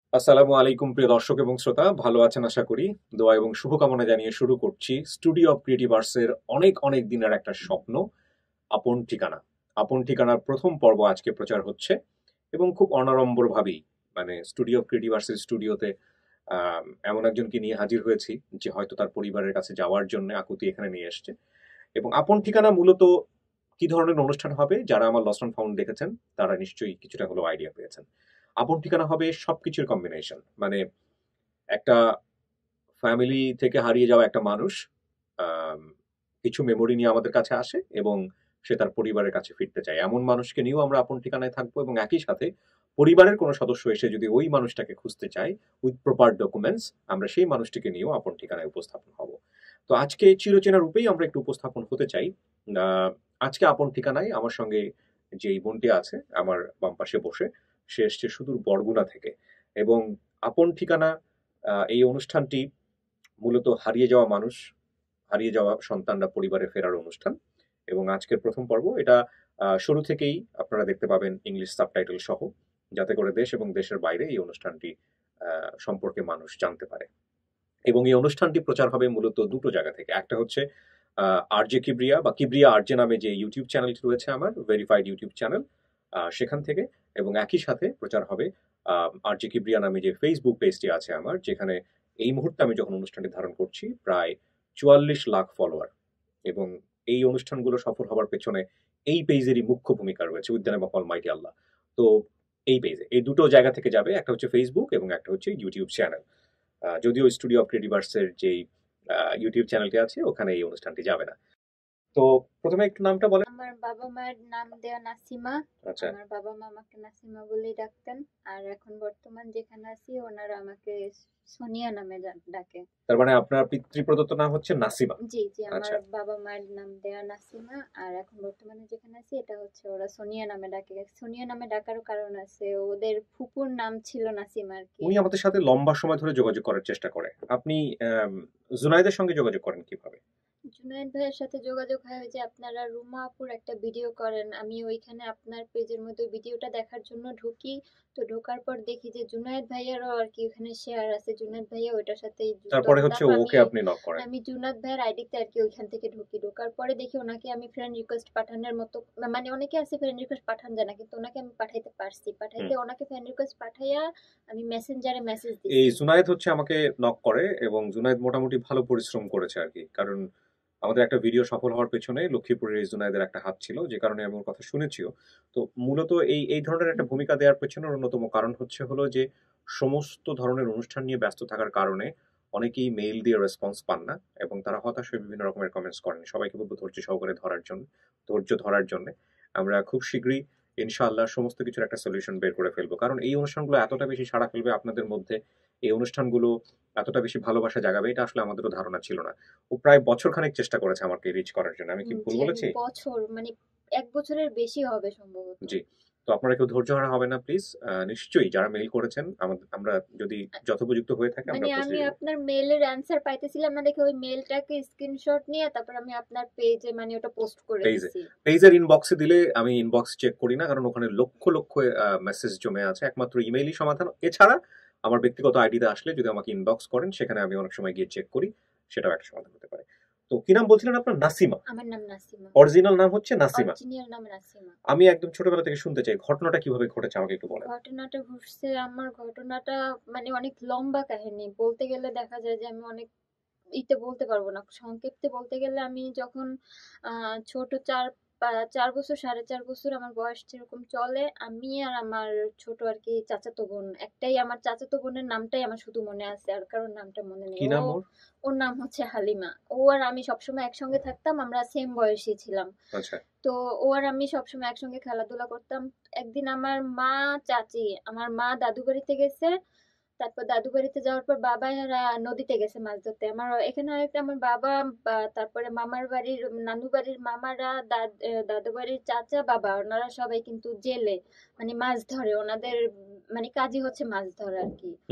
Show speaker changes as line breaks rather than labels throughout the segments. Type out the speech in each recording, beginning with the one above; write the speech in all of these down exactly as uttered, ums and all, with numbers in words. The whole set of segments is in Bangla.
আসসালামু আলাইকুম প্রিয় দর্শক এবং শ্রোতা, ভালো আছেন আশা করি। দোয়া এবং শুভকামনা জানিয়ে শুরু করছি স্টুডিও অফ ক্রিয়েটিভ আর্টসের অনেক অনেক দিনের একটা স্বপ্ন, আপন ঠিকানা। আপন ঠিকানার প্রথম পর্ব আজকে প্রচার হচ্ছে এবং খুব অনাড়ম্বরভাবেই মানে স্টুডিও অফ ক্রিয়েটিভ আর্টসের স্টুডিওতে আম, এমন একজনকে নিয়ে হাজির হয়েছি যে হয়তো তার পরিবারের কাছে যাওয়ার জন্য আকুতি এখানে নিয়ে এসছে। এবং আপন ঠিকানা মূলত কি ধরনের অনুষ্ঠান হবে, যারা আমার লস্ট অ্যান্ড ফাউন্ড দেখেছেন তারা নিশ্চয়ই কিছুটা হলেও আইডিয়া পেয়েছেন। আপন ঠিকানা হবে সবকিছুর কম্বিনেশন, মানে একটা ফ্যামিলি থেকে হারিয়ে যাওয়া একটা মানুষ আম, কিছু মেমোরি নিয়ে আমাদের কাছে আসে এবং সে তার পরিবারের কাছে ফিরতে চায়। এমন মানুষকে নিয়েও আমরা আপন ঠিকানায় থাকবো এবং একই সাথে পরিবারের কোনো সদস্য এসে যদি ওই মানুষটাকে খুঁজতে চায় উইথ প্রপার ডকুমেন্টস, আমরা সেই মানুষটিকে নিয়েও আপন ঠিকানায় উপস্থাপন হব। তো আজকে চিরচেনা রূপেই আমরা একটু উপস্থাপন হতে চাই। আহ, আজকে আপন ঠিকানায় আমার সঙ্গে যেই বোনটি আছে আমার বাম পাশে বসে, সে এসছে সুদূর বরগুনা থেকে। এবং আপন ঠিকানা আহ, এই অনুষ্ঠানটি মূলত হারিয়ে যাওয়া মানুষ, হারিয়ে যাওয়া সন্তানরা পরিবারে ফেরার অনুষ্ঠান। এবং আজকের প্রথম পর্ব এটা আহ, শুরু থেকেই আপনারা দেখতে পাবেন ইংলিশ সাবটাইটেল সহ, যাতে করে দেশ এবং দেশের বাইরে এই অনুষ্ঠানটি আহ, সম্পর্কে মানুষ জানতে পারে। এবং এই অনুষ্ঠানটি প্রচার হবে মূলত দুটো জায়গা থেকে। একটা হচ্ছে আরজে কিবরিয়া বা কিবরিয়া আরজে নামে যে ইউটিউব চ্যানেলটি রয়েছে আমার, ভেরিফাইড ইউটিউব চ্যানেল, সেখান থেকে। এবং একই সাথে প্রচার হবে আরজে কিবরিয়া নামে যে ফেসবুক পেজটি আছে আমার, যেখানে এই মুহূর্তে আমি যখন অনুষ্ঠানটি ধারণ করছি প্রায় চুয়াল্লিশ লাখ ফলোয়ার। এবং এই অনুষ্ঠানগুলো সফল হওয়ার পেছনে এই পেজেরই মুখ্য ভূমিকা রয়েছে, with the name of almighty Allah. তো এই পেজে এই দুটো জায়গা থেকে যাবে, একটা হচ্ছে ফেসবুক এবং একটা হচ্ছে ইউটিউব চ্যানেল। আহ, যদিও স্টুডিও অফ ক্রিয়েটিভ আর্টসের যেই ইউটিউব চ্যানেলটি আছে ওখানে এই অনুষ্ঠানটি যাবে না। তো প্রথমে একটু নামটা বলেন।
আমার বাবা মায়ের নাম দেয়া নাসিমা।
আচ্ছা।
আমার বাবা মা আমাকে নাসিমা বলেই ডাকতেন। আর এখন বর্তমান যেখানে আছি ওনারা আমাকে সোনিয়া নামে জা- ডাকে।
তার মানে আপনার পিতৃপ্রদত্ত নাম হচ্ছে নাসিমা।
জি জি, আমার
আচ্ছা।
বাবা মায়ের নাম দেয়া নাসিমা। আর এখন বর্তমানে যেখানে আছি এটা হচ্ছে ওরা সোনিয়া নামে ডাকে। সোনিয়া নামে ডাকারও কারণ আছে, ওদের ফুপুর নাম ছিল নাসিমা আর কি।
উনি আমাদের সাথে লম্বা সময় ধরে যোগাযোগ করার চেষ্টা করে। আপনি আম, জুনাইদের সঙ্গে যোগাযোগ করেন কিভাবে?
জুনায়েদ ভাইয়ের সাথে যোগাযোগ হয় ওই যে আপনারা রুমা আপুর একটা ভিডিও করেন, আমি ওইখানে আপনার পেজের মধ্যে ভিডিওটা দেখার জন্য ঢুকি। তো ঢোকার পর দেখি যে জুনায়েদ ভাইয়ারও আর কি ওখানে শেয়ার আছে, জুনায়েদ ভাইয়া ওইটার সাথেই যুক্ত।
তারপরে হচ্ছে
তারপর আমি
ওকে আপনি নক করেন।
আমি জুনায়েদ ভাইয়ের আইডিতে আর কি ওইখান থেকে ঢুকি। ঢোকার পরে দেখি ওনাকে আমি ফ্রেন্ড রিকোয়েস্ট পাঠানোর মতো, মানে অনেকে আছে ফ্রেন্ড রিকোয়েস্ট পাঠান যায় না, কিন্তু ওনাকে আমি পাঠাইতে পারছি।
হুম।
পাঠাইতে ওনাকে ফ্রেন্ড রিকোয়েস্ট পাঠাইয়া আমি মেসেঞ্জারে মেসেজ
এই
দিছি।
জুনায়েদ হচ্ছে আমাকে নক করে এবং জুনায়েদ মোটামুটি ভালো পরিশ্রম করেছে আর কি। কারণ আমাদের একটা ভিডিও সফল হওয়ার পেছনে লক্ষ্মীপুরের এই জুনায়েদের একটা হাত ছিল, যে কারণে আমি ওর কথা শুনেছিও। তো মূলত এই এই ধরনের একটা ভূমিকা দেওয়ার পেছনে অন্যতম কারণ হচ্ছে হলো যে সমস্ত ধরনের অনুষ্ঠান নিয়ে ব্যস্ত থাকার কারণে অনেকেই মেইল দিয়ে রেসপন্স পান না এবং তারা হতাশ হয়ে বিভিন্ন রকমের কমেন্টস করেন। সবাইকে বলবো ধৈর্য সহকারে ধরার জন্য, ধৈর্য ধরার জন্য। আমরা খুব শীঘ্রই ইনশাআল্লাহ সমস্ত কিছুর একটা সলিউশন বের করে ফেলবো, কারণ এই অনুষ্ঠানগুলো এতটা বেশি সাড়া ফেলবে আপনাদের মধ্যে, এই অনুষ্ঠানগুলো এতটা বেশি ভালোবাসা জাগাবে, এটা আসলে আমাদেরও ধারণা ছিল না। ও প্রায় বছরখানেক চেষ্টা করেছে আমাকে রিচ করার জন্য। আমি কি
উম,
ভুল
জি এক
বলেছি?
বছর, মানে এক বছরের বেশি হবে সম্ভবত।
জি। তো আপনারা কেউ ধৈর্যহারা হবে না প্লিজ। নিশ্চয়ই যারা মেইল করেছেন আমাদের, আমরা যদি যথোপযুক্ত হয়ে থাকে
মানে
আমরা
আমি
প্রসিডিউর।
আপনার মেইলের অ্যান্সার পাইতেছিলাম না দেখে ওই মেইলটাকে স্ক্রিনশট নিয়ে তারপর আমি আপনার পেজে মানে ওটা পোস্ট করে
পেজে
দিছি।
পেজের ইনবক্সে দিলে আমি ইনবক্স চেক করি না, কারণ ওখানে লক্ষ লক্ষ মেসেজ জমে আছে। একমাত্র ইমেইলই সমাধান। এছাড়া আমার ব্যক্তিগত আইডিতে আসলে যদি আমাকে ইনবক্স করেন, সেখানে আমি অনেক সময় গিয়ে চেক করি, সেটাও একটা সমাধান হতে পারে। তো কি নাম বলছিলেন আপনার? নাসিমা।
আমার নাম নাসিমা।
অরিজিনাল নাম হচ্ছে নাসিমা।
অরিজিনাল নাম নাসিমা।
আমি একদম ছোটবেলা থেকে শুনতে চাই ঘটনাটা কিভাবে ঘটেছে, আমাকে একটু বলেন।
ঘটনাটা ঘটছে আমার, ঘটনাটা মানে অনেক লম্বা কাহিনী বলতে গেলে দেখা যায় যে আমি অনেক ইতে বলতে পারবো না। সংক্ষেপে বলতে গেলে আমি যখন আহ, ছোট চার পা- চার বছর সাড়ে চার বছর আমার বয়স যেরকম চলে, আমি আর আমার ছোট আর কি চাচাতো বোন একটাই, আমার চাচাতো বোনের নামটাই আমার শুধু মনে আছে, আর কারোর নামটা মনে নেই।
কি
ও
নাম ওর?
ওর নাম হচ্ছে হালিমা। ও আর আমি সবসময় একসঙ্গে থাকতাম, আমরা সেম বয়সী ছিলাম।
আচ্ছা।
তো ও আর আমি সবসময় একসঙ্গে খেলাধুলা করতাম। একদিন আমার মা চাচি, আমার মা দাদু বাড়িতে গেছে। তারপর দাদু বাড়িতে যাওয়ার পর বাবা এরা নদীতে গেছে মাছ ধরতে। আমার এখানে আরেকটা আমার বাবা, বা তারপরে মামার বাড়ির নানু বাড়ির মামারা, দাদ আহ, দাদু বাড়ির চাচা বাবা, ওনারা সবাই কিন্তু জেলে, মানে মাছ ধরে। ওনাদের মানে কাজই হচ্ছে মাছ ধরা আর কি।
হুম।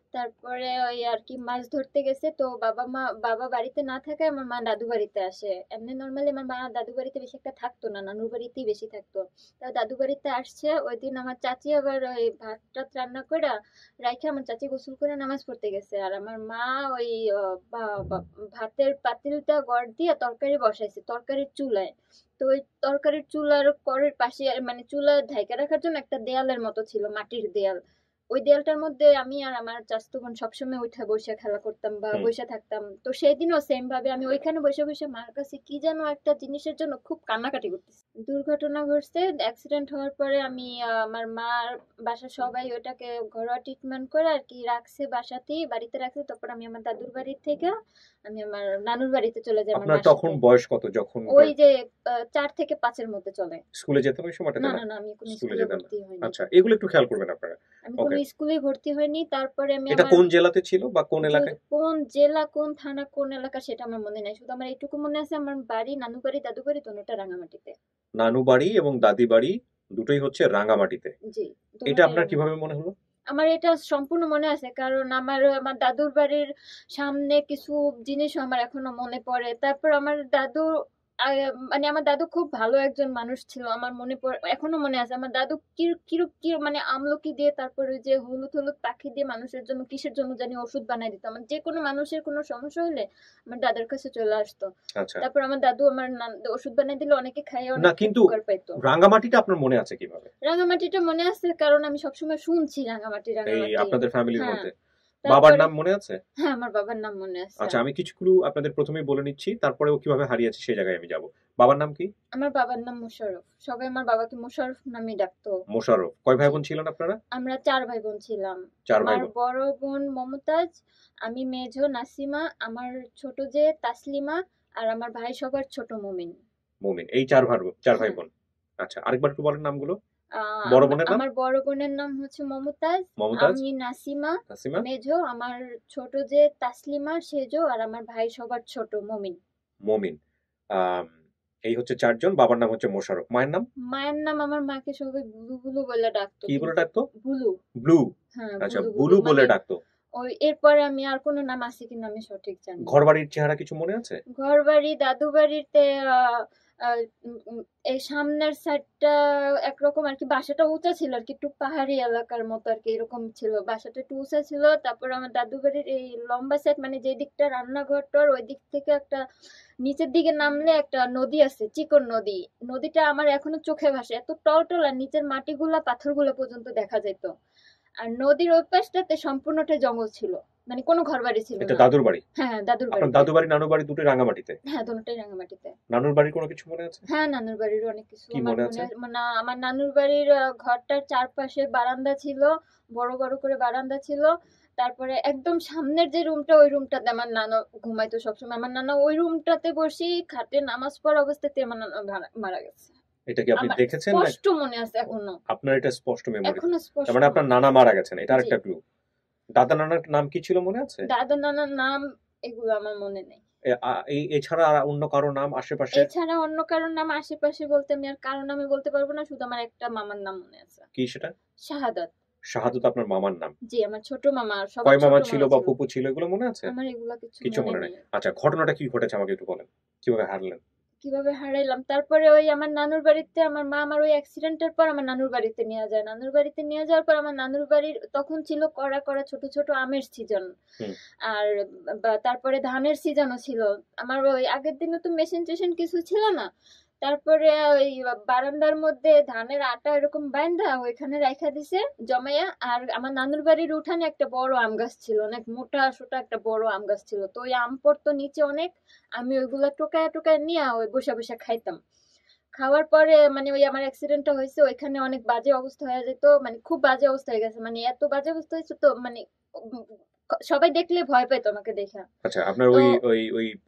তারপরে ওই আর কি মাছ ধরতে গেছে, তো বাবা মা বাবা বাড়িতে না থাকায় আমার মা দাদু বাড়িতে আসে। এমনি নর্মালি আমার মা দাদু বাড়িতে বেশি একটা থাকতো না, নানুর বাড়িতেই বেশি থাকতো। তা দাদু বাড়িতে আসছে ওই দিন, আমার চাচি আবার ওই ভাত টাত রান্না করে রাইখে আমার চাচি গোসল করে নামাজ পড়তে গেছে, আর আমার মা ওই আহ, বা- বা- ভাতের পাতিলটা গড় দিয়ে তরকারি বসাইছে তরকারির চুলায়। তো ওই তরকারির চুলার করের পাশে মানে চুলা ঢাইকা রাখার জন্য একটা দেয়ালের মতো ছিল, মাটির দেয়াল। ওই দেয়ালটার মধ্যে আমি আর আমার চাচাতো বোন সবসময় উঠে বসে খেলা করতাম বা
হুম।
বসে থাকতাম। তো সেই দিনও সেম ভাবে আমি ওইখানে বসে বসে মার কাছে কি যেন একটা জিনিসের জন্য খুব কান্নাকাটি করতেছি। দুর্ঘটনা ঘটছে, অ্যাক্সিডেন্ট হওয়ার পরে আমি আহ, আমার মার বাসা সবাই ওটাকে ঘরোয়া ট্রিটমেন্ট করে আর কি রাখছে, বাসাতেই বাড়িতে রাখছে। তারপর আমি আমার দাদুর বাড়ির থেকে আমি আমার নানুর বাড়িতে চলে যাই আমার
আপনার
মার
তখন
সাথে।
বয়স কত যখন
ওই যে আহ, চার থেকে পাঁচের মধ্যে চলে।
স্কুলে যেতেন ওই সময়টাতে?
না
না
না না আমি কোনো
স্কুলে
স্কুলে
যেতেন না।
ভর্তি হইনি।
আচ্ছা, এগুলো একটু খেয়াল করবেন আপনারা।
আমি
ওকে,
কোনো স্কুলে ভর্তি হইনি। তারপরে আমি
এটা
আমার
কোন জেলাতে ছিল বা কোন
যে
এলাকায়?
কোন জেলা কোন থানা কোন এলাকা সেটা আমার মনে নাই, শুধু আমার এইটুকু মনে আছে আমার বাড়ি নানু বাড়ি দাদু বাড়ি দোনোটা রাঙামাটিতে।
নানু বাড়ি এবং দাদি বাড়ি দুটোই হচ্ছে রাঙামাটিতে।
জি,
এটা
দোনোটাই
আপনার
রাঙামাটি।
কিভাবে মনে হলো?
আমার এটা সম্পূর্ণ মনে আছে, কারণ আমার আমার দাদুর বাড়ির সামনে কিছু জিনিস আমার এখনো মনে পড়ে। তারপর আমার দাদু আহ, মানে আমার দাদু খুব ভালো একজন মানুষ ছিল, আমার মনে পড়ে এখনো মনে আছে। আমার দাদু কি কি কি মানে আমলকি দিয়ে তারপরে ওই যে হলুদ হলুদ পাখি দিয়ে মানুষের জন্য কিসের জন্য জানি ওষুধ বানাই দিত। আমার যে কোনো মানুষের কোনো সমস্যা হলে আমার দাদার কাছে চলে আসতো।
আচ্ছা,
তারপর আমার দাদু আমার নান- ওষুধ বানাই দিলে অনেকে খাইয়ে
না
অনেক
কিন্তু
উপকার পাইতো।
রাঙামাটিটা আপনার মনে আছে কিভাবে?
রাঙামাটিটা মনে আছে কারণ আমি সবসময় শুনছি রাঙামাটি
এই
রাঙামাটি।
আপনাদের ফ্যামিলির
হ্যাঁ,
মধ্যে বাবার
তারপরে
নাম মনে আছে?
হ্যাঁ আমার বাবার নাম মনে আছে।
আচ্ছা, আমি কিছু ক্লু আপনাদের প্রথমেই বলে নিচ্ছি, তারপরে ও কিভাবে হারিয়েছে সেই জায়গায় আমি যাব। বাবার নাম কি?
আমার বাবার নাম মোশাররফ, সবাই আমার বাবাকে মোশাররফ নামে ডাকতো।
মোশাররফ। কয় ভাই
জি,
বোন ছিলেন আপনারা?
আমরা চার ভাই বোন ছিলাম।
চার ভাই
আমার
বোন।
বড় বোন মমতাজ, আমি মেঝো নাসিমা, আমার ছোট যে তাসলিমা, আর আমার ভাই সবার ছোট মুমিন।
মুমিন। এই চার ভাই চার ভাই
হ্যাঁ।
বোন। আচ্ছা, আরেকবার একটু বলেন নামগুলো।
আহ,
বড়
আম-
বোনের নাম?
আমার বড় বোনের নাম হচ্ছে মমতাজ,
মমতাজ।
আমি নাসিমা,
নাসিমা।
মেঝো, আমার ছোট যে তাসলিমা সেজো, আর আমার ভাই সবার ছোট মুমিন।
মমিন। আম, এই হচ্ছে চারজন। বাবার নাম হচ্ছে মোশাররফ। মায়ের নাম
মায়ের নাম আমার মাকে সবাই বুলু বুলু বলে ডাকতো,
কি বলে
কিন্তু
ডাকতো?
বুলু।
ব্লু।
হ্যাঁ
আচ্ছা,
বুলু বুলু
বুলু বলে
মানে
ডাকতো।
ওই এরপরে আমি আর কোনো নাম আছে কিনা আমি সঠিক জানি না।
ঘর বাড়ির চেহারা কিছু মনে আছে?
ঘর বাড়ি দাদু বাড়িতে আহ, আহ, উম, উম, এই সামনের সাইডটা একরকম আর কি, বাসাটা উঁচা ছিল আর কি, একটু পাহাড়ি এলাকার মতো আর কি, এরকম ছিল বাসাটা, একটু উঁচা ছিল। তারপর আমার দাদু বাড়ির এই লম্বা সাইড মানে যে দিকটা রান্নাঘরটার ওই দিক থেকে একটা নিচের দিকে নামলে একটা নদী আছে, চিকন নদী। নদীটা আমার এখনো চোখে ভাসে, এত টলটল, আর নিচের মাটিগুলা পাথরগুলা পর্যন্ত দেখা যেত। আর নদীর ওই পাশটাতে সম্পূর্ণটা জঙ্গল ছিল, মানে কোনো ঘর বাড়ি ছিল
এটা
না।
দাদুর বাড়ি?
হ্যাঁ হ্যাঁ, দাদুর
আপনার
বাড়িতে।
দাদু বাড়ি নানু বাড়ি দুটোই রাঙামাটিতে?
হ্যাঁ দোনোটাই রাঙামাটিতে।
নানুর বাড়ির কোনো কিছু মনে আছে?
হ্যাঁ নানুর বাড়ির অনেক কিছু
কি
আমার
মনে
মনে
আছে?
মানে আমার নানুর বাড়ির আহ, ঘরটার চারপাশে বারান্দা ছিল, বড় বড় করে বারান্দা ছিল। তারপরে একদম সামনের যে রুমটা ওই রুমটাতে আমার নানা ঘুমাইতো সবসময়। আমার নানা ওই রুমটাতে বসেই খাটে নামাজ পড়া অবস্থাতে আমার নানা মারা মারা গেছে।
এটা কি আপনি
আমার
দেখেছেন না?
স্পষ্ট মনে আছে এখনো,
আপনার এটা স্পষ্ট মেমোরি?
এখনো স্পষ্ট
তার মানে আপনার
মনে
নানা
আছে।
মারা গেছেন, এটা
জি,
আরেকটা ক্লু। দাদা নানার নাম কি ছিল মনে আছে?
দাদা নানার নাম এগুলো আমার মনে নেই।
এ- আ- এই এছাড়া আর অন্য কারো নাম আশেপাশে?
এছাড়া অন্য কারোর নাম আশেপাশে বলতে আমি আর কারোর নামে বলতে পারবো না, শুধু আমার একটা মামার নাম মনে আছে,
কি সেটা?
শাহাদাত।
শাহাদত আপনার মামার নাম?
জি আমার ছোট মামা, আর সবার
কয়
ছোট
মামা
মামা
ছিল বা
ছিল।
ফুপু ছিল এগুলো মনে আছে?
আমার এগুলা কিছু
কিছু
মনে
মনে
নেই।
নেই। আচ্ছা, ঘটনাটা কি ঘটেছে আমাকে একটু বলেন, কিভাবে হারলেন?
কিভাবে হারাইলাম, তারপরে ওই আমার নানুর বাড়িতে আমার মা আমার ওই অ্যাক্সিডেন্টের পর আমার নানুর বাড়িতে নিয়ে যায়। নানুর বাড়িতে নিয়ে যাওয়ার পর আমার নানুর বাড়ির তখন ছিল কড়া কড়া ছোট ছোট আমের সিজন,
হুম।
আর বা- তারপরে ধানের সিজনও ছিল। আমার ওই আগের দিনে তো মেশিন টেশিন কিছু ছিল না। তারপরে ওই বারান্দার মধ্যে ধানের আটা এরকম বাইন্ধা ওইখানে রাইখা দিছে জমাইয়া। আর আমার নানুর বাড়ির উঠানে একটা বড় আম গাছ ছিল, অনেক মোটা সোটা একটা বড় আম গাছ ছিল। তো ওই আম পড়তো নিচে অনেক, আমি ওইগুলা টোকায় টোকায় নিয়ে ওই বসে বসে খাইতাম। খাওয়ার পরে মানে ওই আমার অ্যাক্সিডেন্টটা হয়েছে ওইখানে অনেক বাজে অবস্থা হয়ে যেত, মানে খুব বাজে অবস্থা হয়ে গেছে, মানে এত বাজে অবস্থা হয়েছে তো মানে উম, সবাই দেখলে ভয় পেত আমাকে দেখা।
আচ্ছা, আপনার
তো
ওই ওই ওই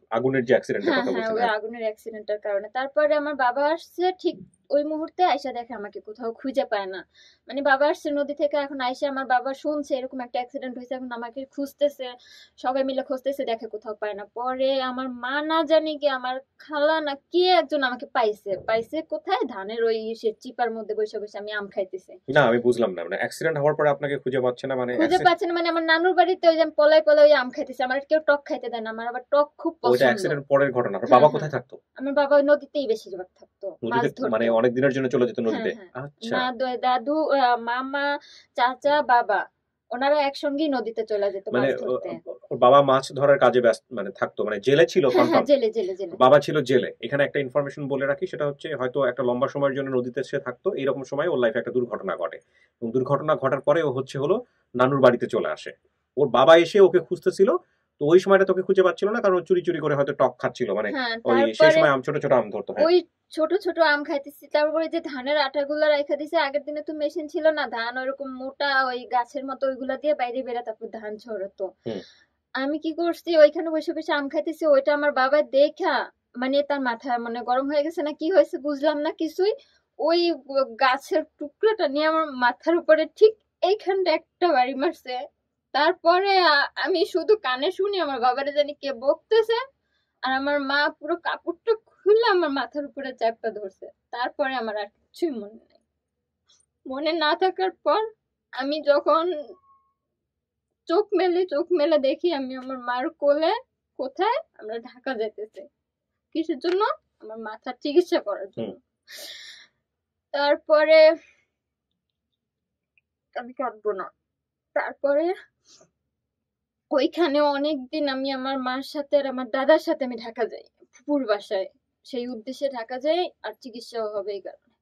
আগুনের যে অ্যাক্সিডেন্টের
হ্যাঁ
কথা
হ্যাঁ
বলছেন।
ওই
হ্যাঁ।
আগুনের অ্যাক্সিডেন্টের কারণে তারপরে আমার বাবা আসছে ঠিক ওই মুহূর্তে আইসা দেখে আমাকে কোথাও খুঁজে পায় না, মানে বাবা আসছে নদী থেকে, এখন আইসা আমার বাবা শুনছে এরকম একটা অ্যাক্সিডেন্ট হয়েছে, এখন আমাকে খুঁজতেছে, সবাই মিলে খুঁজতেছে, দেখে কোথাও পায় না। পরে আমার মা না জানি কি আমার খালা না কে একজন আমাকে পাইছে, পাইছে কোথায় ধানের ওই সে চিপার মধ্যে বসে বসে আমি আম খাইতেছি।
না আমি বুঝলাম না, মানে অ্যাক্সিডেন্ট হওয়ার পরে আপনাকে খুঁজে পাচ্ছে না মানে
খুঁজে
accident-
পাচ্ছে না মানে আমার নানুর বাড়িতে ওই যে আমি পলাই পলাই ওই আম খাইতেছি, আমার কেউ টক খাইতে দেয় না, আমার আবার টক খুব
ওইটা
পছন্দ।
অ্যাক্সিডেন্ট পরের ঘটনা। আর
হ্যাঁ
বাবা
হ্যাঁ
কোথায় থাকতো?
আমার বাবা ওই নদীতেই বেশিরভাগ থাকতো মাছ
নদীতে মানে
ধরতে।
অনেক দিনের জন্য চলে যেত
হ্যাঁ
নদীতে?
হ্যাঁ
আচ্ছা।
না দ- দাদু আহ, মামা চাচা বাবা ওনারা একসঙ্গেই নদীতে চলে যেত
মানে
মাছ ধরতে।
ও- ওর বাবা মাছ ধরার কাজে ব্যস্ত মানে থাকতো, মানে জেলে ছিল
হ্যাঁ হ্যাঁ
কনফার্ম।
জেলে জেলে জেলে
বাবা ছিল জেলে। এখানে একটা ইনফরমেশন বলে রাখি, সেটা হচ্ছে হয়তো একটা লম্বা সময়ের জন্য নদীতে সে থাকতো, এইরকম সময় ওর লাইফে একটা দুর্ঘটনা ঘটে, এবং দুর্ঘটনা ঘটার পরে ও হচ্ছে হলো নানুর বাড়িতে চলে আসে। ওর বাবা এসে ওকে খুঁজতেছিল, তো ওই সময়টা তোকে খুঁজে পাচ্ছিল না, কারণ ও চুরি চুরি করে হয়তো টক খাচ্ছিল, মানে
হ্যাঁ
ওই সেই
তারপরে
সময় আম ছোট ছোট আম ধরতো। হ্যাঁ
ওই ছোট ছোট আম খাইতেছি, তারপরে যে ধানের আটাগুলা রাইখা দিছে, আগের দিনে তো মেশিন ছিল না, ধান ওরকম মোটা ওই গাছের মতো ওইগুলা দিয়ে বাইরে বেরা তারপর ধান ছড়াতো।
হুম।
আমি কি করছি ওইখানে বসে বসে আম খাইতেছি, ওইটা আমার বাবা দেখা মানে তার মাথা মানে গরম হয়ে গেছে না কি হয়েছে বুঝলাম না কিছুই, ওই গাছের টুকরোটা নিয়ে আমার মাথার উপরে ঠিক এইখানটা একটা বাড়ি মারছে। তারপরে আ- আমি শুধু কানে শুনি আমার বাবারে জানি কে বকতেছে, আর আমার মা পুরো কাপড়টা খুলে আমার মাথার উপরে চাপটা ধরছে। তারপরে আমার আর কিছুই মনে নেই। মনে না থাকার পর আমি যখন চোখ মেলি, চোখ মেলে দেখি আমি আমার মার কোলে। কোথায়? আমরা ঢাকা যাইতেছি। কিসের জন্য? আমার মাথার চিকিৎসা করার জন্য। তারপরে আমি কাঁদবো না। তারপরে ওইখানে অনেকদিন আমি আমার মার সাথে আর আমার দাদার সাথে আমি ঢাকা যাই ফুপুর বাসায়, সেই উদ্দেশ্যে ঢাকা যাই, আর চিকিৎসাও হবে এই কারণে।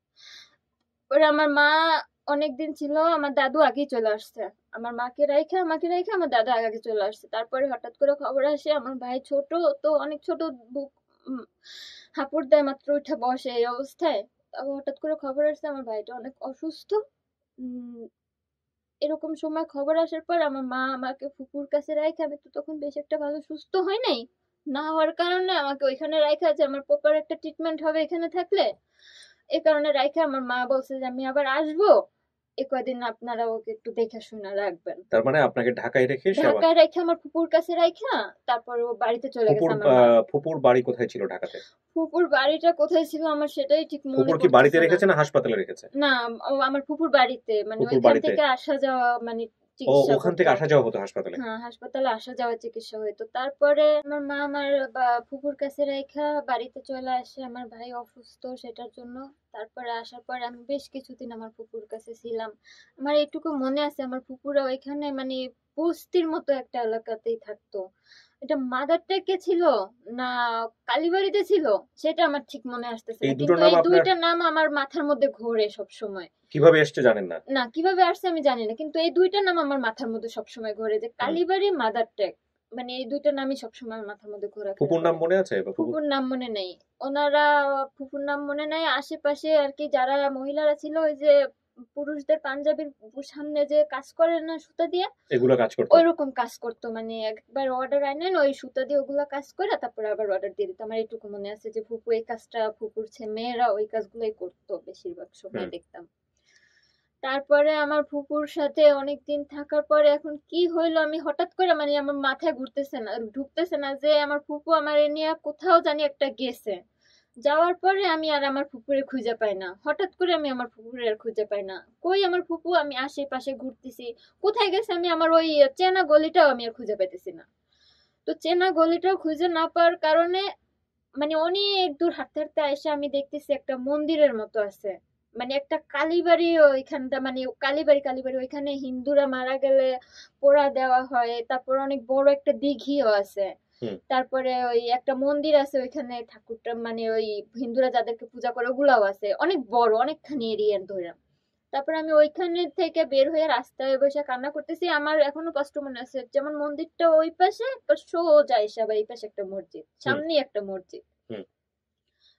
পরে আমার মা অনেকদিন ছিল, আমার দাদু আগেই চলে আসছে, আমার মাকে রাইখা আমাকে রাইখা আমার দাদা আগে আগে চলে আসছে। তারপরে হঠাৎ করে খবর আসে আমার ভাই ছোট, তো অনেক ছোট, বুক উম, হাঁপুড় দেয় মাত্র উঠে বসে এই অবস্থায়। তারপর হঠাৎ করে খবর আসছে আমার ভাইটা অনেক অসুস্থ। উম, এরকম সময় খবর আসার পর আমার মা আমাকে ফুপুর কাছে রাইখা, আমি তো তখন বেশ একটা ভালো সুস্থ হয় নাই, না হওয়ার কারণে আমাকে ওইখানে রাইখা যে আমার প্রপার একটা ট্রিটমেন্ট হবে এখানে থাকলে, এই কারণে রাইখা আমার মা বলছে যে আমি আবার আসবো, এ কয়দিন আপনারা ওকে একটু দেখে শুনে রাখবেন।
তার মানে আপনাকে ঢাকায় রেখে সে আবার
ঢাকায় রাইখা আমার ফুপুর কাছে রাইখা তারপর ও বাড়িতে চলে
ফুপুর
গেছে আমার মা।
আহ, ফুপুর বাড়ি কোথায় ছিল ঢাকাতে?
ফুপুর বাড়িটা কোথায় ছিল আমার সেটাই ঠিক মনে
ফুপুর কি বাড়িতে
পড়তেছে না।
রেখেছে না হাসপাতালে রেখেছে?
না ও আমার ফুপুর বাড়িতে, মানে
ফুপুর
ওইখান
বাড়িতে?
থেকে আসা যাওয়া মানে
ও
চিকিৎসা
ওখান
করতো।
থেকে আসা যাওয়া হতো হাসপাতালে?
হ্যাঁ হাসপাতালে আসা যাওয়া চিকিৎসা হইতো। তারপরে আমার মা আমার বা- ফুপুর কাছে রাইখা বাড়িতে চলে আসে, আমার ভাই অসুস্থ সেটার জন্য। তারপরে আসার পর আমি বেশ কিছুদিন আমার ফুপুর কাছে ছিলাম। আমার এইটুকু মনে আছে আমার ফুপুরা ওইখানে মানে বস্তির মতো একটা এলাকাতেই থাকতো। এটা মাদার টেকে ছিল না কালীবাড়িতে ছিল সেটা আমার ঠিক মনে আসতেছে
এই
না,
দুটো
কিন্তু
নাম
এই
আপনার
দুইটা নাম আমার মাথার মধ্যে ঘোরে সব সময়।
কিভাবে এসছে জানেন না?
না কিভাবে আসছে আমি জানি না, কিন্তু এই দুইটা নাম আমার মাথার মধ্যে সবসময় ঘোরে, যে
হুম।
কালীবাড়ি মাদার টেক, মানে এই দুইটা নামই সবসময় আমার মাথার মধ্যে ঘোরাফেরা
ফুপুর নাম
করে।
মনে আছে বা ফুপুর?
ফুপুর নাম মনে নেই, ওনারা ফুপুর নাম মনে নাই। আশেপাশে আর কি যারা মহিলারা ছিল ওই যে পুরুষদের পাঞ্জাবির সামনে যে কাজ করে না সুতা দিয়ে,
এগুলো কাজ করতো?
ওইরকম কাজ করতো, মানে একবার অর্ডার আনেন ওই সুতা দিয়ে ওগুলা কাজ করে তারপরে আবার অর্ডার দিয়ে দিত। আমার এইটুকু মনে আছে যে ফুপু এই কাজটা, ফুপুর ছে- মেয়েরা ওই কাজগুলোই করতো বেশিরভাগ সময়
হুম।
দেখতাম। তারপরে আমার ফুপুর সাথে অনেকদিন থাকার পরে এখন কি হইলো আমি হঠাৎ করে মানে আমার মাথায় ঘুরতেছে না, ঢুকতেছে না যে আমার ফুপু আমার এ নিয়ে কোথাও জানি একটা গেছে। যাওয়ার পরে আমি আর আমার ফুপুরে খুঁজে পাই না, হঠাৎ করে আমি আমার ফুপুরে আর খুঁজে পাই না। কই আমার ফুপু? আমি আশেপাশে ঘুরতেছি, কোথায় গেছে আমি আমার ওই চেনা গলিটাও আমি আর খুঁজে পাইতেছি না। তো চেনা গলিটাও খুঁজে না পাওয়ার কারণে মানে অনেক দূর হাঁটতে হাঁটতে এসে আমি দেখতেছি একটা মন্দিরের মতো আছে, মানে একটা কালীবাড়ি ওইখানটা, মানে কালীবাড়ি কালীবাড়ি ওইখানে হিন্দুরা মারা গেলে পোড়া দেওয়া হয়, তারপর অনেক বড় একটা দিঘিও আছে।
হুম।
তারপরে ওই একটা মন্দির আছে ওইখানে, ঠাকুরটা মানে ওই হিন্দুরা যাদেরকে পূজা করে ওগুলাও আছে, অনেক বড় অনেকখানি এরিয়া ধরে। তারপর আমি ওইখানে থেকে বের হয়ে রাস্তায় বসে কান্না করতেছি, আমার এখনো কষ্ট মনে আছে, যেমন মন্দিরটা ওই পাশে সোজা এসে আবার এই পাশে একটা মসজিদ,
হুম।
সামনেই একটা মসজিদ।
হুম।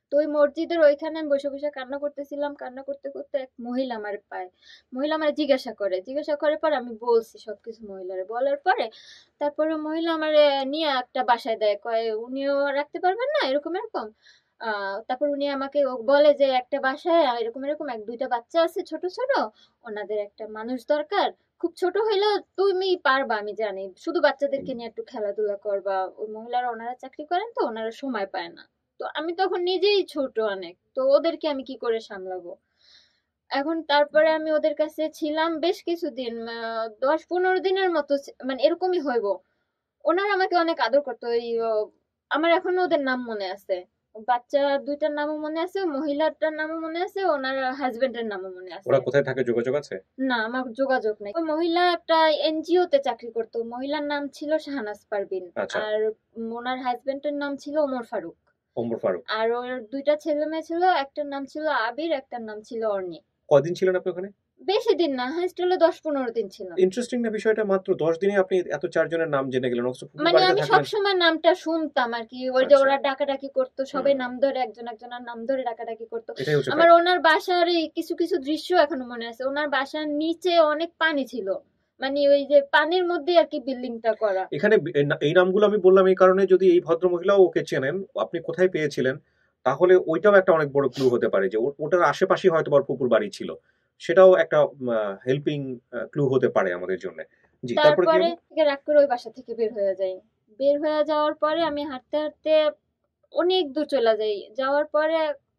তো ওই মসজিদের ওইখানে আমি বসে বসে কান্না করতেছিলাম, কান্না করতে করতে এক মহিলা আমার পায়, মহিলা আমার জিজ্ঞাসা করে, জিজ্ঞাসা করার পর আমি বলছি সবকিছু মহিলারে বলার পরে তারপরে মহিলা আমার নিয়ে একটা বাসায় দেয়, কয় উনিও রাখতে পারবেন না এরকম এরকম। আহ তারপর উনি আমাকে ও বলে যে একটা বাসায় এরকম এরকম এক দুইটা বাচ্চা আছে ছোট ছোট, ওনাদের একটা মানুষ দরকার, খুব ছোট হইলেও তুমি পারবা আমি জানি, শুধু বাচ্চাদেরকে নিয়ে একটু খেলাধুলা করবা। ওই মহিলারা ওনারা চাকরি করেন তো ওনারা সময় পায় না। তো আমি তখন নিজেই ছোট অনেক, তো ওদেরকে আমি কি করে সামলাবো। এখন তারপরে আমি ওদের কাছে ছিলাম বেশ কিছুদিন, আহ, দশ পনেরো দিনের মতো ছি- মানে এরকমই হইব। ওনারা আমাকে অনেক আদর করতো, ওই ও, আমার এখনো ওদের নাম মনে আছে, বাচ্চা দুইটার নামও মনে আছে, মহিলাটার নামও মনে আছে, ওনার হাজবেন্ডের নামও মনে আছে।
ওরা কোথায় থাকে, যোগাযোগ আছে?
না, আমার যোগাযোগ নেই। ওই মহিলা একটা এনজিও তে চাকরি করতো, মহিলার নাম ছিল শাহনাজ পারভিন।
আচ্ছা।
আর ওনার হাজবেন্ডের নাম ছিল ওমর ফারুক।
ওমর ফারুক।
আর ওর দুইটা ছেলে মেয়ে ছিল, একটার নাম ছিল আবির, একটার নাম ছিল অর্নি।
কদিন ছিলেন আপনি ওখানে?
বেশি দিন না, হাইস্ট হলো দশ পনেরো দিন ছিল।
ইন্টারেস্টিং না বিষয়টা, মাত্র দশ দিনে আপনি এত চারজনের নাম জেনে গেলেন, অথচ ফুপুর
মানে
বাড়িতে
আমি
থাকলেন।
সবসময় নামটা শুনতাম আর কি, ওই যে
আচ্ছা।
ওরা ডাকাডাকি করতো, সবাই
হুম।
নাম ধরে একজন একজনের নাম ধরে ডাকাডাকি করতো।
এটাই হচ্ছে
আমার
fact।
ওনার বাসার এই কিছু কিছু দৃশ্য এখনো মনে আছে, ওনার বাসার নিচে অনেক পানি ছিল, মানে ওই যে পানির মধ্যে আর কি বিল্ডিংটা করা।
এখানে বি- এই না- এই নামগুলো আমি বললাম এই কারণে, যদি এই ভদ্র মহিলাও ওকে চেনেন, আপনি কোথায় পেয়েছিলেন, তাহলে ওইটাও একটা অনেক বড় ক্লু হতে পারে যে ও- ওটার আশেপাশে হয়তো বা ফুপুর বাড়ি ছিল। সেটাও একটা হেল্পিং ক্লু হতে পারে আমাদের জন্য। জি, তারপরে কি
তারপরে
হলো?
থেকে রাগ করে ওই বাসা থেকে বের হয়ে যাই। বের হয়ে যাওয়ার পরে আমি হাঁটতে হাঁটতে অনেক দূর চলে যাই, যাওয়ার পরে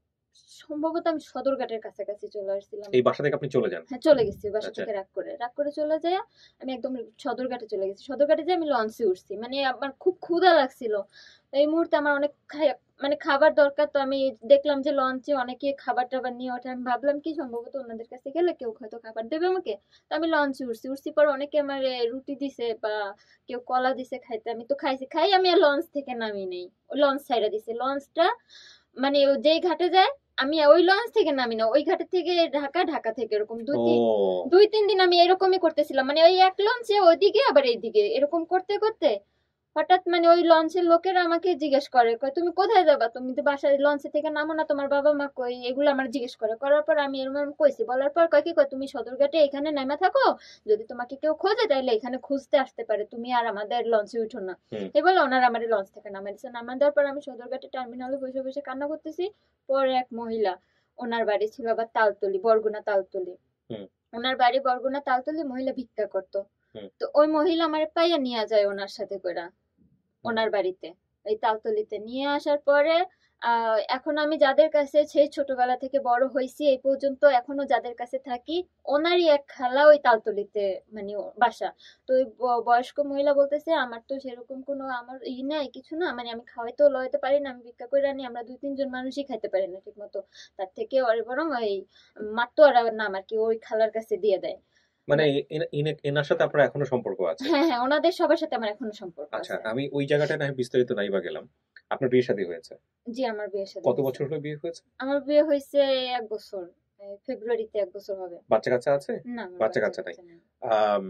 সম্ভবত আমি সদরঘাটের কাছাকাছি চলে আসছিলাম।
এই বাসা থেকে আপনি চলে যান?
হ্যাঁ, চলে গেছি বাসা
আচ্ছা।
থেকে রাগ করে, রাগ করে চলে যায়। আমি একদম সদরঘাটে চলে গেছি, সদরঘাটে যেয়ে আমি লঞ্চে উঠছি, মানে আমার খুব ক্ষুধা লাগছিল। তো এই মুহূর্তে আমার অনেক খাই- মানে খাবার দরকার, তো আমি দেখলাম যে লঞ্চে অনেকে খাবার টাবার নিয়ে ওঠে, আমি ভাবলাম কি সম্ভবত ওনাদের কাছে গেলে কেউ হয়তো খাবার দেবে আমাকে। তো আমি লঞ্চে উঠছি, উঠছি পর অনেকে আমার এ, রুটি দিছে বা কেউ কলা দিছে খাইতে, আমি তো খাইছি, খাই আমি আর লঞ্চ থেকে নামি নেই, ওই লঞ্চ ছাইড়া দিছে লঞ্চটা, মানে ও যেই ঘাটে যায় আমি ওই লঞ্চ থেকে নামি না, ওই ঘাটের থেকে ঢাকা, ঢাকা থেকে এরকম দুই
ও,
তিন দুই তিন দিন আমি এরকমই করতেছিলাম, মানে ওই এক লঞ্চে ওইদিকে আবার এইদিকে এরকম করতে করতে হঠাৎ মানে ওই লঞ্চের লোকেরা আমাকে জিজ্ঞেস করে, কয় তুমি কোথায় যাবা, তুমি তো বাসায় লঞ্চে থেকে নামো না, তোমার বাবা মা কই, এগুলো আমার জিজ্ঞেস করে। করার পর আমি এরকম এরকম কইছি, বলার পর কয় কি, কয় তুমি সদরঘাটে এখানে নেমে থাকো, যদি তোমাকে কেউ খোঁজে তাহলে এখানে খুঁজতে আসতে পারে, তুমি আর আমাদের লঞ্চে উঠো না।
হুম।
এই বলে ওনারা আমার লঞ্চ থেকে নামাই দিচ্ছে, নামাই দেওয়ার পর আমি সদরঘাটে টার্মিনালে বসে বসে কান্না করতেছি। পরে এক মহিলা, ওনার বাড়ি ছিল আবার তালতলি, বরগুনা তালতলি,
হুম।
ওনার বাড়ি বরগুনা তালতলি, মহিলা ভিক্ষা করতো।
হুম।
তো ওই মহিলা আমার পাইয়া নিয়ে যায় ওনার সাথে করে
হুম।
ওনার বাড়িতে, এই তালতলিতে নিয়ে আসার পরে আহ এখন আমি যাদের কাছে সেই ছোটবেলা থেকে বড় হয়েছি এই পর্যন্ত এখনো যাদের কাছে থাকি, ওনারই এক খালা ওই তালতলিতে, মানে ও বাসা। তো ওই ব- বয়স্ক মহিলা বলতেছে আমার তো সেরকম কোনো আমার ই নাই কিছু না, মানে আমি খাওয়াইতেও লইতে পারি না, আমি ভিক্ষা করে আনি, আমরা দুই তিনজন মানুষই খাইতে পারি না ঠিক মতো, তার থেকে ওরে বরং ওই মাতোয়ারা নাম আর কি ওই খালার কাছে দিয়ে দেয়।
মানে এ- এনে- এনার সাথে আপনার এখনো সম্পর্ক আছে?
হ্যাঁ হ্যাঁ, ওনাদের সবার সাথে আমার এখনো সম্পর্ক
আচ্ছা,
আছে।
আমি ওই জায়গাটা না হয় বিস্তারিত নাই বা গেলাম। আপনার বিয়ে শাদী হয়েছে?
জি, আমার বিয়ে শাদী
কত
হয়েছে।
বছর হলো বিয়ে হয়েছে?
আমার বিয়ে হয়েছে এক বছর, এই ফেব্রুয়ারিতে এক বছর হবে।
বাচ্চা কাচ্চা আছে?
না, আমার
বাচ্চা
বাচ্চা
কাচ্চা নাই।
কাচ্চা নেই।
আম,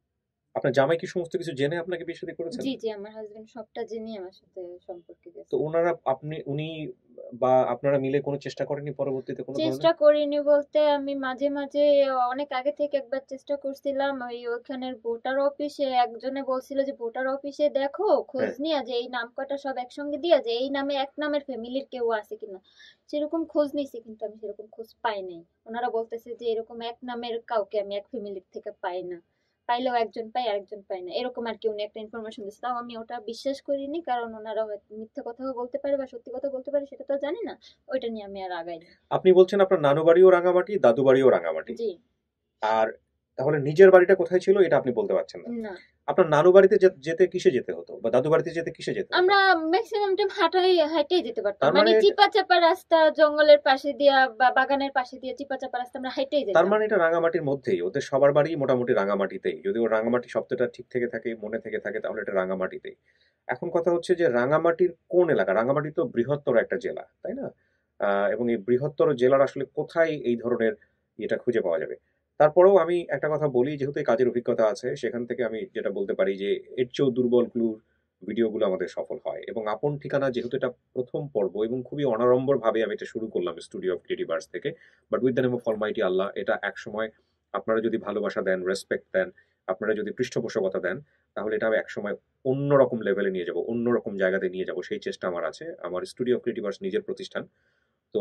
আপনার জামাই কি সমস্ত কিছু জেনে আপনাকে বিয়ে শাদী করেছেন?
জি জি, আমার হাজবেন্ড সবটা জেনে আমার সাথে সম্পর্কে
তো
গেছে।
ওনারা, আপনি উনি বা আপনারা মিলে কোনো চেষ্টা করেননি পরবর্তীতে কোনো
চেষ্টা
ধরনের?
করিনি বলতে আমি মাঝে মাঝে অনেক আগে থেকে একবার চেষ্টা করছিলাম, ওই ওখানের ভোটার অফিসে একজনে বলছিল যে ভোটার অফিসে দেখো খোঁজ
হ্যাঁ।
নিয়া যে এই নাম কটা সব একসঙ্গে দিয়া যে এই নামে এক নামের ফ্যামিলির কেউ আছে কিনা, সেরকম খোঁজ নিছি কিন্তু আমি সেরকম খোঁজ পাই নাই। ওনারা বলতেছে যে এরকম এক নামের কাউকে আমি এক ফ্যামিলির থেকে পাই না, পাইলেও একজন পাই আরেকজন পাই না, এরকম আর কি উনি একটা ইনফরমেশন দিচ্ছে। তাও আমি ওটা বিশ্বাস করিনি, কারণ ওনারা হয়তো মিথ্যা কথাও বলতে পারে বা সত্যি কথা বলতে পারে সেটা তো জানি না, ওইটা নিয়ে আমি আর আগাইনি।
আপনি বলছেন আপনার নানু বাড়িও রাঙামাটি, দাদু বাড়িও রাঙামাটি।
জি।
আর তাহলে নিজের বাড়িটা কোথায় ছিল এটা আপনি বলতে পারছেন না?
না,
আপনার নানু বাড়িতে যে- যেতে কিসে যেতে হতো, বা দাদু বাড়িতে যেতে কিসে যেতে হতো?
আমরা ম্যাক্সিমাম টাইম হাঁটাই হাঁটেই যেতে পারতাম,
তার
মানে
মানে
চিপা চাপা রাস্তা, জঙ্গলের পাশে দিয়া বা বাগানের পাশে দিয়ে চিপা চাপা রাস্তা আমরা হাঁটেই
তার
যেতাম।
মানে এটা রাঙামাটির মধ্যেই, ওদের সবার বাড়ি মোটামুটি রাঙামাটিতেই, যদি ও রাঙামাটি শব্দটা ঠিক থেকে থাকে, মনে থেকে থাকে, তাহলে এটা রাঙামাটিতেই। এখন কথা হচ্ছে যে রাঙামাটির কোন এলাকা? রাঙামাটি তো বৃহত্তর একটা জেলা, তাই না? আহ, এবং এই বৃহত্তর জেলার আসলে কোথায় এই ধরনের এটা খুঁজে পাওয়া যাবে? তারপরেও আমি একটা কথা বলি, যেহেতু এই কাজের অভিজ্ঞতা আছে, সেখান থেকে আমি যেটা বলতে পারি যে এর চেয়েও দুর্বল ক্লুর ভিডিওগুলো আমাদের সফল হয়। এবং আপন ঠিকানা যেহেতু এটা প্রথম পর্ব এবং খুবই অনাড়ম্বরভাবে আমি এটা শুরু করলাম স্টুডিও অফ ক্রিয়েটিভ আর্টস থেকে। But with the name of almighty Allah, এটা একসময় আপনারা যদি ভালোবাসা দেন, রেসপেক্ট দেন, আপনারা যদি পৃষ্ঠপোষকতা দেন, তাহলে এটা আমি একসময় অন্যরকম লেভেলে নিয়ে যাব, অন্যরকম জায়গাতে নিয়ে যাব। সেই চেষ্টা আমার আছে। আমার স্টুডিও অফ ক্রিয়েটিভ আর্টস নিজের প্রতিষ্ঠান। তো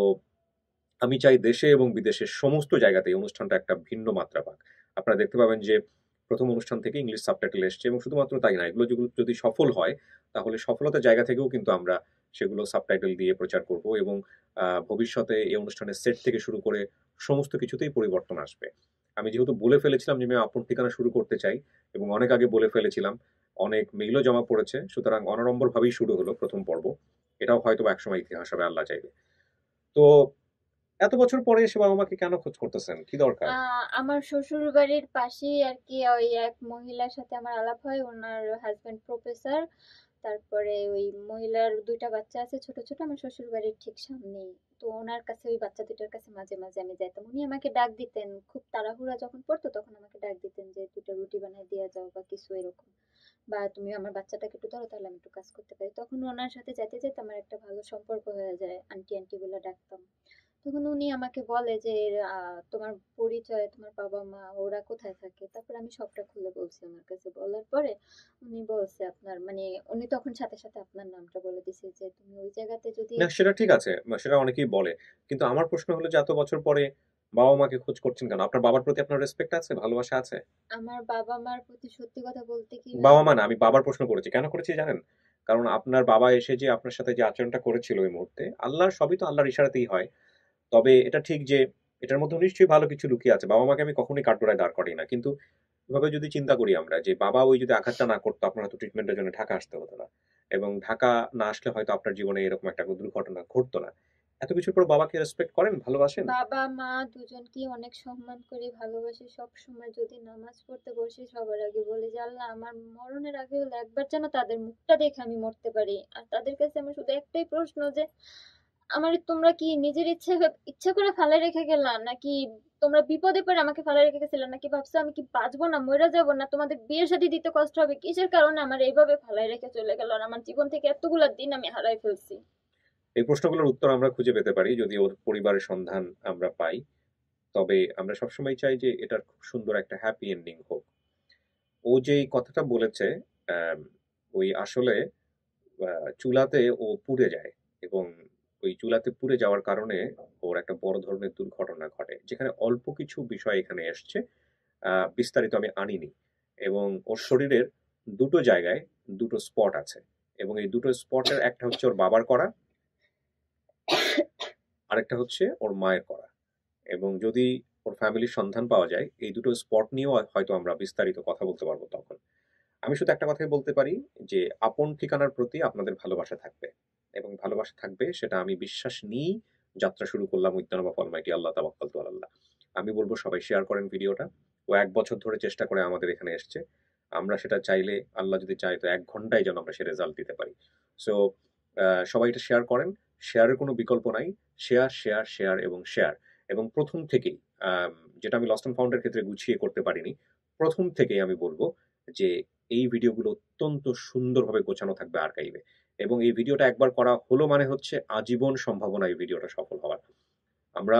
আমি চাই দেশে এবং বিদেশের সমস্ত জায়গাতে এই অনুষ্ঠানটা একটা ভিন্ন মাত্রা পাক। আপনারা দেখতে পাবেন যে প্রথম অনুষ্ঠান থেকে ইংলিশ সাবটাইটেল এসছে এবং শুধুমাত্র তাই না, এগুলো যেগুলো যদি সফল হয়, তাহলে সফলতার জায়গা থেকেও কিন্তু আমরা সেগুলো সাবটাইটেল দিয়ে প্রচার করব এবং আ ভবিষ্যতে এই অনুষ্ঠানের সেট থেকে শুরু করে সমস্ত কিছুতেই পরিবর্তন আসবে। আমি যেহেতু বলে ফেলেছিলাম যে আমি আপন ঠিকানা শুরু করতে চাই এবং অনেক আগে বলে ফেলেছিলাম, অনেক মেইলও জমা পড়েছে। সুতরাং অনাড়ম্বরভাবেই শুরু হলো প্রথম পর্ব। এটাও হয়তোবা একসময় ইতিহাস হবে, আল্লাহ চাইলে। তো এত বছর পরে এসে বাবা-মাকে কেন খোঁজ করতেছেন? কি দরকার?
আ আমার শ্বশুরবাড়ির পাশেই আরকি ওই এক মহিলার সাথে আমার আলাপ হয়। উনার হাসব্যান্ড প্রফেসর। তারপরে ওই মহিলার দুই টা বাচ্চা আছে ছোট, ছোট। আমার শ্বশুরবাড়ির ঠিক সামনেই। তো উনার কাছে ওই বাচ্চা দুই টার কাছে মাঝে, মাঝে আমি যাইতাম। উনি আমাকে ডাক দিতেন। খুব তাড়াহুড়া যখন পড়তো তখন আমাকে ডাক দিতেন যে, "দুই টা রুটি বানায় দিয়া যাও" বা কিছু এরকম। বা "তুমি আমার বাচ্চাটাকে একটু ধরো তাহলে আমি একটু কাজ করতে পারি।" তখন উনার সাথে যাইতে, যাইতে আমার একটা ভালো সম্পর্ক হয়ে যায়। আন্টি, আন্টি বলে ডাকতাম। তখন উনি আমাকে বলে যে, আ "তোমার পরিচয়, তোমার বাবা-মা ওরা কোথায় থাকে?" তারপরে আমি সবটা খুলে বলছি উনার কাছে। বলার পরে উনি বলছে আপনার মানে উনি তখন সাথে, সাথে আপনার নামটা বলে দিছে যে, "তুমি ওই জায়গাতে যদি"
না, সেটা ঠিক আছে। মা সেটা অনেকেই বলে। কিন্তু আমার প্রশ্ন হলো যে এত বছর পরে বাবা-মাকে খোঁজ করছেন কেন? আপনার বাবার প্রতি আপনার রেসপেক্ট আছে? ভালোবাসা আছে?
আমার বাবা-মার প্রতি সত্যি কথা বলতে কি ভাই
বাবা-মা না, আমি বাবার প্রশ্ন করেছি। কেন করেছি জানেন? কারণ আপনার বাবা এসে যে আপনার সাথে যে আচরণটা করেছিল ওই মুহূর্তে, আল্লাহর সবই তো আল্লাহর ইশারাতেই হয়। তবে এটা ঠিক যে এটার মধ্যে নিশ্চয়ই ভালো কিছু লুকিয়ে আছে। বাবা-মাকে আমি কখনোই কাঠগড়ায় দাঁড় করাই না। কিন্তু এভাবে যদি চিন্তা করি আমরা যে বাবা ওই যদি আঘাতটা না করতো, আপনার হয়তো ট্রিটমেন্টের জন্য ঢাকা আসতে হতো না। এবং ঢাকা না আসলে হয়তো আপনার জীবনে এরকম একটা দুর্ঘটনা ঘটতো না। এত কিছুর পর বাবাকে রেসপেক্ট করেন, ভালোবাসেন?
বাবা-মা দুজনকেই অনেক সম্মান করি, ভালোবাসি। সবসময় যদি নামাজ পড়তে বসি সবার আগে বলি যে, "আল্লাহ আমার মরণের আগে হলে একবার যেন তাদের মুখটা দেখে আমি মরতে পারি।" আর তাদের কাছে আমার শুধু একটাই প্রশ্ন যে, "আমারে তোমরা কি নিজের ইচ্ছে ইচ্ছা করে ফালায় রেখে গেলা? নাকি তোমরা বিপদে পড়ে আমাকে ফালায় রেখে গেছিলা? নাকি ভাবছো আমি কি বাঁচবো না, মইরা যাবো? না তোমাদের বিয়ে-শাদী দিতে কষ্ট হবে? কিসের কারণে আমারে এইভাবে ফালায় রেখে চলে গেল? আর আমার জীবন থেকে এতগুলা দিন আমি হারায় ফেলছি।"
এই প্রশ্নগুলোর উত্তর আমরা খুঁজে পেতে পারি যদি ওর পরিবারের সন্ধান আমরা পাই। তবে আমরা সবসময় চাই যে এটার খুব সুন্দর একটা হ্যাপি এন্ডিং হোক। ও যেই কথাটা বলেছে, অ্যাম ওই আসলে আ চুলাতে ও পুড়ে যায় এবং ওই চুলাতে পুড়ে যাওয়ার কারণে ওর একটা বড় ধরনের দুর্ঘটনা ঘটে। যেখানে অল্প কিছু বিষয় এখানে এসছে। আ বিস্তারিত আমি আনিনি। এবং ওর শরীরের দুটো জায়গায় দুটো স্পট আছে। এবং এই দুটো স্পটের একটা হচ্ছে ওর বাবার করা, আরেকটা হচ্ছে ওর মায়ের করা। এবং যদি ওর ফ্যামিলির সন্ধান পাওয়া যায়, এই দুটো স্পট নিয়েও হয়তো আমরা বিস্তারিত কথা বলতে পারব তখন। আমি শুধু একটা কথাই বলতে পারি যে, আপন ঠিকানার প্রতি আপনাদের ভালোবাসা থাকবে। এবং ভালোবাসা থাকবে সেটা আমি বিশ্বাস নিয়েই যাত্রা শুরু করলাম with the name of almighty Allah তাওয়াক্কালতু আলাল্লাহ। আমি বলব সবাই শেয়ার করেন ভিডিওটা। ও এক বছর ধরে চেষ্টা করে আমাদের এখানে এসছে। আমরা সেটা চাইলে আল্লাহ যদি চায় তো এক ঘন্টায় যেন আমরা সে রেজাল্ট দিতে পারি। সো আ সবাই এটা শেয়ার করেন। শেয়ারের কোনো বিকল্প নাই। শেয়ার, শেয়ার, শেয়ার এবং শেয়ার। এবং প্রথম থেকেই আম যেটা আমি লস্ট অ্যান্ড ফাউন্ড এর ক্ষেত্রে গুছিয়ে করতে পারিনি। প্রথম থেকেই আমি বলব যে এই ভিডিওগুলো অত্যন্ত সুন্দরভাবে গোছানো থাকবে আর্কাইভে। এবং এই ভিডিওটা একবার করা হলো মানে হচ্ছে আজীবন সম্ভাবনা এই ভিডিওটা সফল হওয়ার। আমরা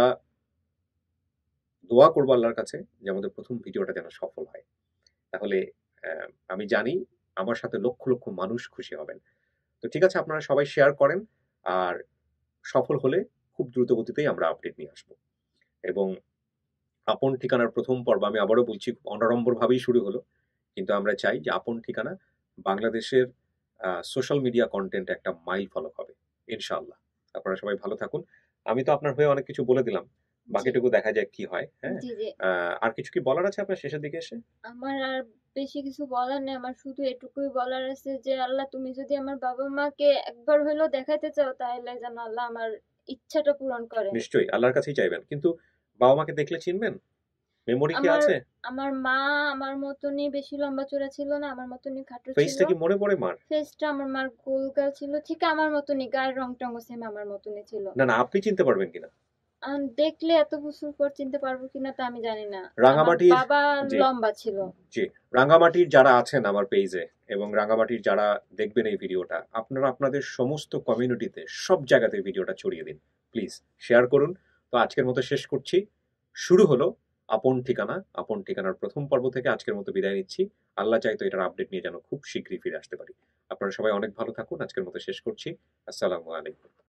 দোয়া করব আল্লাহর কাছে যে আমাদের প্রথম ভিডিওটা যেন সফল হয়। তাহলে অ্যা আমি জানি আমার সাথে লক্ষ, লক্ষ মানুষ খুশি হবেন। তো ঠিক আছে, আপনারা সবাই শেয়ার করেন। আর সফল হলে খুব দ্রুত গতিতেই আমরা আপডেট নিয়ে আসব। এবং আপন ঠিকানার প্রথম পর্ব আমি আবারও বলছি খুব অনাড়ম্বরভাবেই শুরু হলো। কিন্তু আমরা চাই যে আপন ঠিকানা বাংলাদেশের আ সোশ্যাল মিডিয়া কনটেন্ট একটা মাইলফলক হবে। ইনশাআল্লাহ। আপনারা সবাই ভালো থাকুন। আমি তো আপনার হয়ে অনেক কিছু বলে দিলাম।
জি,
বাকিটুকু দেখা যাক কি হয়, হ্যাঁ?
জি, জি।
আ আর কিছু কি বলার আছে আপনার শেষের দিকে এসে?
আমার আর বেশি কিছু বলার নেই। আমার শুধু এটুকুই বলার আছে যে, আল্লাহ তুমি যদি আমার বাবা-মাকে একবার হইলেও দেখাইতে চাও তাহলে যেন আল্লাহ আমার ইচ্ছাটা পূরণ করেন।
নিশ্চয়ই আল্লাহর কাছেই চাইবেন। কিন্তু বাবা-মাকে দেখলে চিনবেন? মেমোরি কি
আমার
আছে?
আমার মা আমার মতনই বেশি লম্বা-চওড়া ছিল না, আমার মতনই খাটো ছিল।
ফেসটা কি মনে পড়ে মার?
ফেসটা আমার মার গোলগাল ছিল। ঠিক আমার মতনই, গায়ের রং-টংও সেম আমার মতনই ছিল।
না, না, আপনি চিনতে পারবেন কিনা?
আ দেখলে এত বছর পর চিনতে পারবো কিনা তা আমি জানি না। আমার
রাঙামাটির
বাবা
জি,
লম্বা ছিল।
জি। রাঙ্গামাটির যারা আছেন আমার পেইজে এবং রাঙামাটির যারা দেখবেন এই ভিডিওটা, আপনারা আপনাদের সমস্ত কমিউনিটিতে সব জায়গাতে ভিডিওটা ছড়িয়ে দিন, প্লিজ শেয়ার করুন। তো আজকের মতো শেষ করছি। শুরু হলো আপন ঠিকানা। আপন ঠিকানার প্রথম পর্ব থেকে আজকের মতো বিদায় নিচ্ছি। আল্লাহ চাইতো এটার আপডেট নিয়ে যেন খুব শীঘ্রই ফিরে আসতে পারি। আপনারা সবাই অনেক ভালো থাকুন। আজকের মতো শেষ করছি। আসসালামু আলাইকুম।